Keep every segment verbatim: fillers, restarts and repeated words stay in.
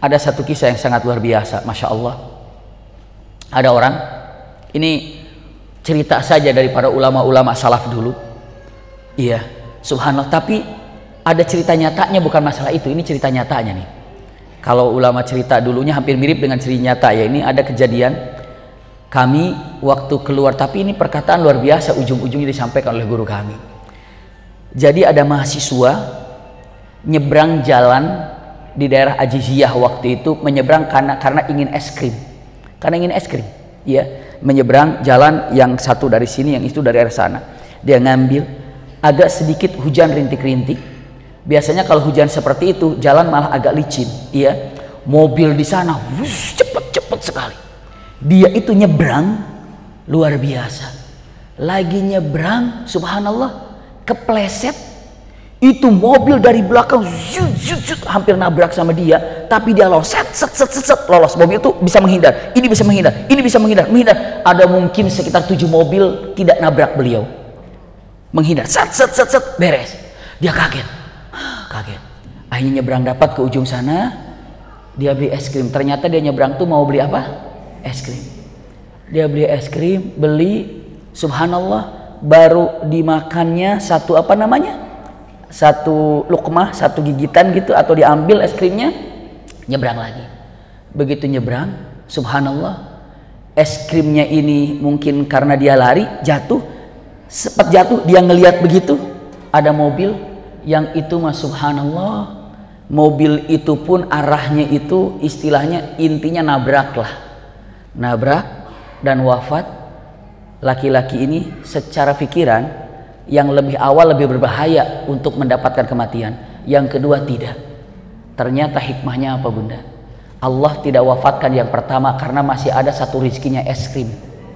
Ada satu kisah yang sangat luar biasa, Masya Allah. Ada orang, ini cerita saja dari para ulama-ulama salaf dulu. Iya, subhanallah. Tapi ada cerita nyatanya, bukan masalah itu. Ini cerita nyatanya nih. Kalau ulama cerita dulunya hampir mirip dengan cerita nyata ya. Ini ada kejadian kami waktu keluar, tapi ini perkataan luar biasa, ujung-ujungnya disampaikan oleh guru kami. Jadi ada mahasiswa nyebrang jalan di daerah Ajiziyah waktu itu, menyeberang karena karena ingin es krim, karena ingin es krim, ya, menyeberang jalan yang satu dari sini, yang itu dari arah sana. Dia ngambil, agak sedikit hujan rintik-rintik. Biasanya kalau hujan seperti itu, jalan malah agak licin, ya. Mobil di sana, wush, cepet-cepet sekali. Dia itu nyebrang luar biasa. Lagi nyebrang, subhanallah, kepleset. Itu mobil dari belakang zut, zut, zut, hampir nabrak sama dia, tapi dia lolos, set, set, set, set, set, lolos. Mobil itu bisa menghindar, ini bisa menghindar, ini bisa menghindar, menghindar. Ada mungkin sekitar tujuh mobil tidak nabrak beliau, menghindar, set, set, set, set, beres. Dia kaget, kaget. Akhirnya nyebrang dapat ke ujung sana, dia beli es krim. Ternyata dia nyebrang tuh mau beli apa? Es krim. Dia beli es krim, beli, subhanallah, baru dimakannya satu apa namanya? Satu lukmah, satu gigitan gitu, atau diambil es krimnya, nyebrang lagi. Begitu nyebrang, subhanallah, es krimnya ini mungkin karena dia lari, jatuh. Sempat jatuh, dia ngelihat begitu, ada mobil yang itu mah subhanallah, mobil itu pun arahnya itu istilahnya intinya nabrak lah, nabrak dan wafat. Laki-laki ini secara pikiran yang lebih awal lebih berbahaya untuk mendapatkan kematian, yang kedua tidak. Ternyata hikmahnya apa bunda? Allah tidak wafatkan yang pertama karena masih ada satu rizkinya, es krim.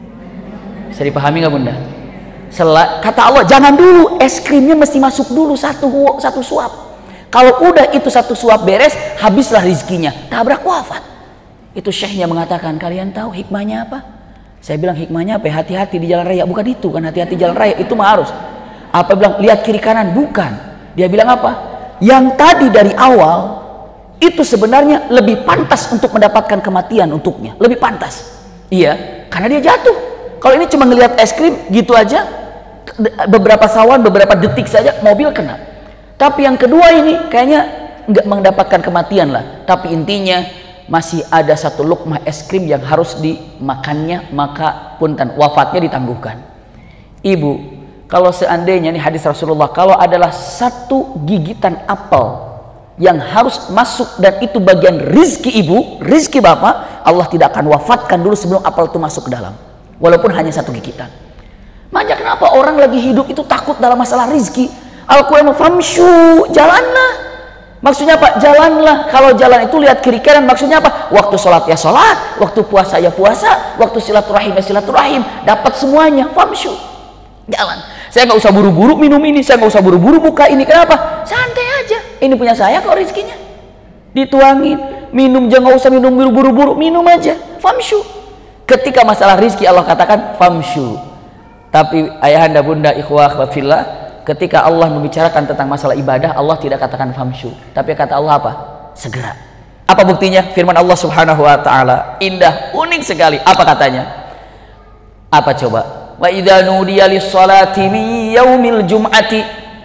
Bisa dipahami nggak bunda? Sel kata Allah jangan dulu, es krimnya mesti masuk dulu satu satu suap. Kalau udah itu satu suap beres, habislah rizkinya, tabrak wafat. Itu syekhnya mengatakan, kalian tahu hikmahnya apa? Saya bilang hikmahnya apa? Hati-hati di jalan raya. Bukan itu kan, hati-hati jalan raya itu mah harus. Apa bilang lihat kiri kanan? Bukan. Dia bilang apa? Yang tadi dari awal itu sebenarnya lebih pantas untuk mendapatkan kematian untuknya, lebih pantas. Iya, karena dia jatuh. Kalau ini cuma ngelihat es krim gitu aja, beberapa sawan, beberapa detik saja mobil kena. Tapi yang kedua ini kayaknya nggak mendapatkan kematian lah. Tapi intinya masih ada satu lukmah es krim yang harus dimakannya, maka punten wafatnya ditangguhkan. Ibu, kalau seandainya ini hadis Rasulullah, kalau adalah satu gigitan apel yang harus masuk dan itu bagian rizki ibu, rizki bapak, Allah tidak akan wafatkan dulu sebelum apel itu masuk ke dalam, walaupun hanya satu gigitan. Makanya kenapa orang lagi hidup itu takut dalam masalah rizki? Al-Quran famshu, jalanlah. Maksudnya apa? Jalanlah. Kalau jalan itu lihat kiri kanan, maksudnya apa? Waktu sholat ya sholat, waktu puasa ya puasa, waktu silaturahim ya silaturahim, dapat semuanya. Famshu, jalan. Saya nggak usah buru-buru minum ini, saya nggak usah buru-buru buka ini. Kenapa? Santai aja. Ini punya saya kok rizkinya. Dituangin, minum jangan nggak usah minum buru-buru, minum aja. Famshu. Ketika masalah rizki Allah katakan famshu. Tapi ayahanda bunda ikhwah fillah, ketika Allah membicarakan tentang masalah ibadah, Allah tidak katakan famshu, tapi kata Allah apa? Segera. Apa buktinya? Firman Allah Subhanahu wa taala indah, unik sekali. Apa katanya? Apa coba? Wa idza nudiya lis-salati min yaumil jum'ati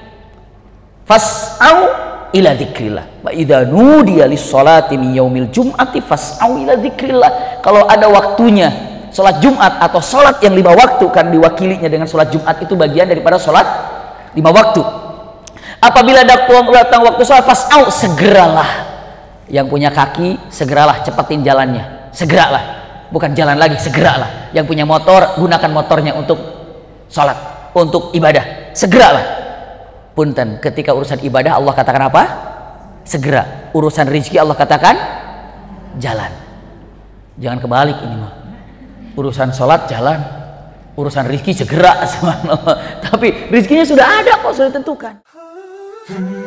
fas'au ila dzikrillah. Wa idza nudiya lis-salati min yaumil jum'ati fas'au ila dzikrillah. Kalau ada waktunya salat Jumat atau salat yang lima waktu, kan diwakilinya dengan salat Jumat itu bagian daripada salat lima waktu. Apabila datang waktu salat fas'au, segeralah. Yang punya kaki segeralah, cepetin jalannya, segeralah. Bukan jalan lagi, segeralah. Yang punya motor, gunakan motornya untuk sholat, untuk ibadah, segeralah. Punten, ketika urusan ibadah Allah katakan apa? Segera. Urusan rezeki Allah katakan jalan. Jangan kebalik ini mah. Urusan sholat jalan, urusan rezeki segera. Tapi rezekinya sudah ada kok, sudah ditentukan.